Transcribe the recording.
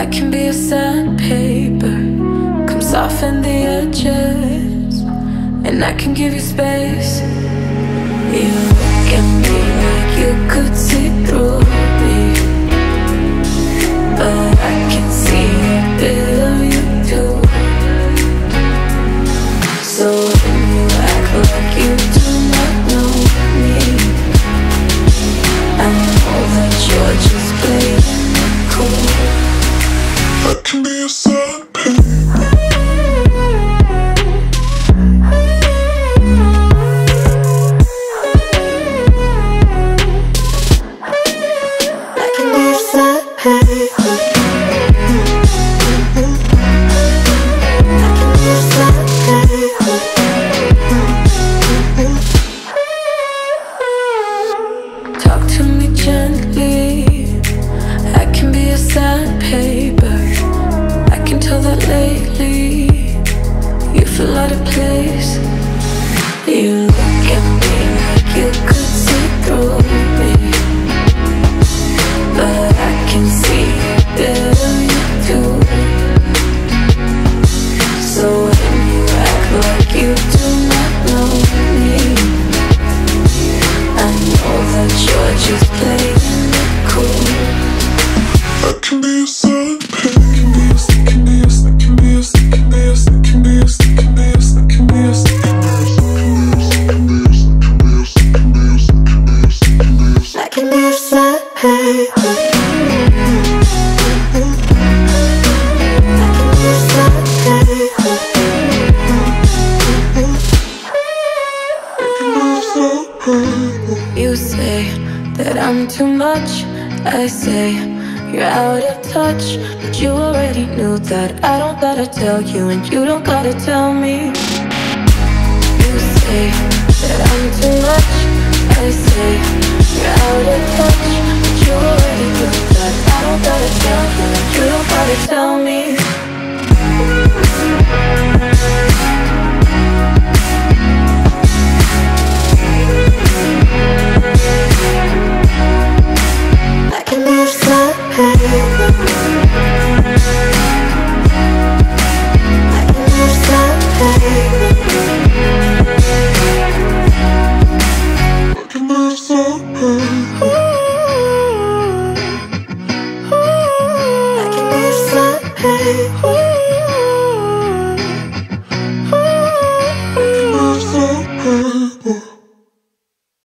can be a sandpaper, come soften the edges, and I can give you space. You look at me like you could see through me, but I can see a bit of you too. So when you act like you do not know me, I know that you're just playing it cool. I can be a sandpaper. Talk to me gently, I can be a sandpaper. I can tell that lately you feel out of place. You look at me like you could see through me, but I can see a bit of you too. So when you act like you do not know me, I know that you're just playing it cool. I can be a sandpaper. You say that I'm too much, I say you're out of touch, but you already knew that. I don't gotta tell you, and you don't gotta tell me. You say that I'm too much, I say you're out of touch, but you already knew that. I don't gotta tell you, and you don't gotta tell me. I can be a sandpaper.